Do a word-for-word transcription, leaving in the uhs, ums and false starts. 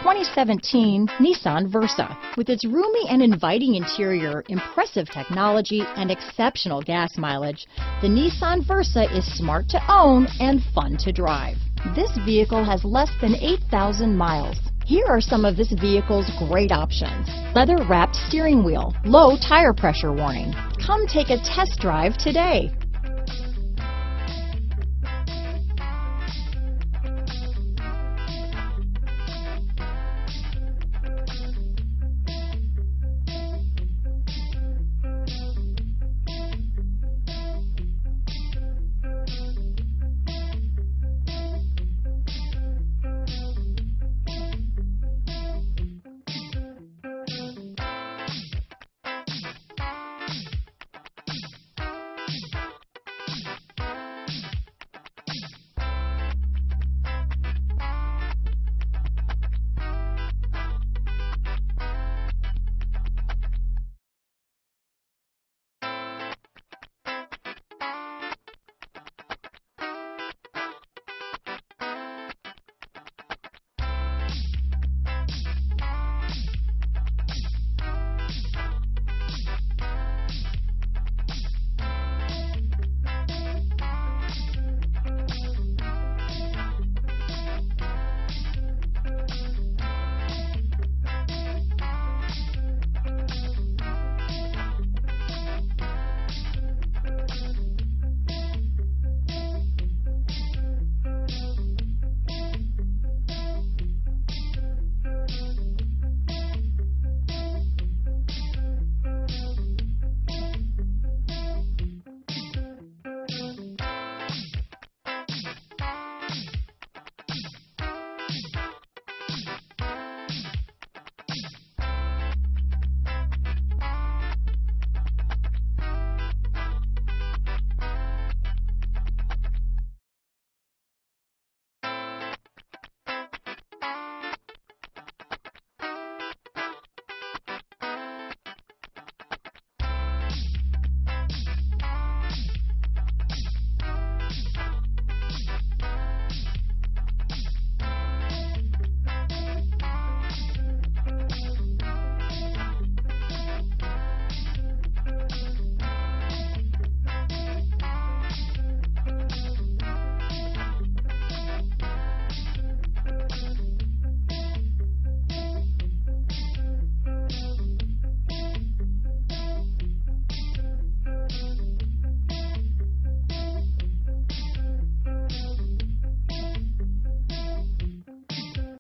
twenty seventeen Nissan Versa. With its roomy and inviting interior, impressive technology, and exceptional gas mileage, the Nissan Versa is smart to own and fun to drive. This vehicle has less than eight thousand miles. Here are some of this vehicle's great options: leather-wrapped steering wheel, low tire pressure warning. Come take a test drive today.